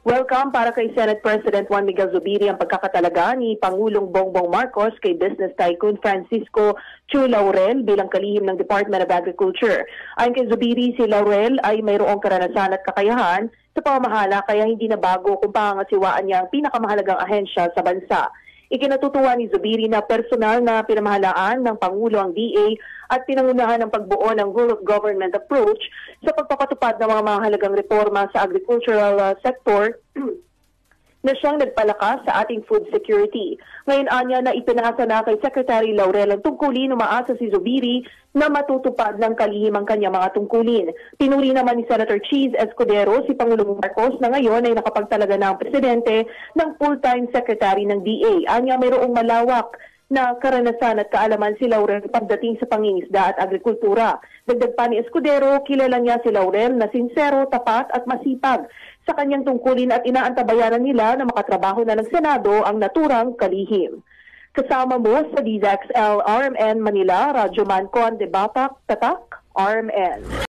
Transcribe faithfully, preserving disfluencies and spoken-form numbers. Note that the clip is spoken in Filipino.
Welcome para kay Senate President Juan Miguel Zubiri ang pagkakatalaga ni Pangulong Bongbong Marcos kay business tycoon Francisco Chu Laurel bilang kalihim ng Department of Agriculture. Ayon kay Zubiri, si Laurel ay mayroong karanasan at kakayahan sa pamamahala kaya hindi na bago kung pangangasiwaan niya ang pinakamahalagang ahensya sa bansa. Ikinatutuwa ni Zubiri na personal na pinamahalaan ng Pangulo ang D A at pinangunahan ng pagbuo ng rule of government approach sa pagpapatupad ng mga mahalagang reforma sa agricultural uh, sector na siyang nagpalakas sa ating food security. Ngayon anya na ipinasa na kay Secretary Laurel ang tungkulin, umaasa si Zubiri na matutupad ng kalihim ang kanyang mga tungkulin. Pinuri naman ni Senator Cheese Escudero si Pangulong Marcos na ngayon ay nakapagtalaga na ang presidente ng full-time secretary ng D A. Anya mayroong malawak na karanasan at kaalaman si Laurel pagdating sa pangingisda at agrikultura. Dagdag pa ni Escudero, kilala niya si Laurel na sincero, tapat at masipag sa kanyang tungkulin at inaantabayanan nila na makatrabaho na ng Senado ang naturang kalihim. Kasama mo sa D Z X L R M N Manila, Radyo Man Conde Batak, Tatak, R M N.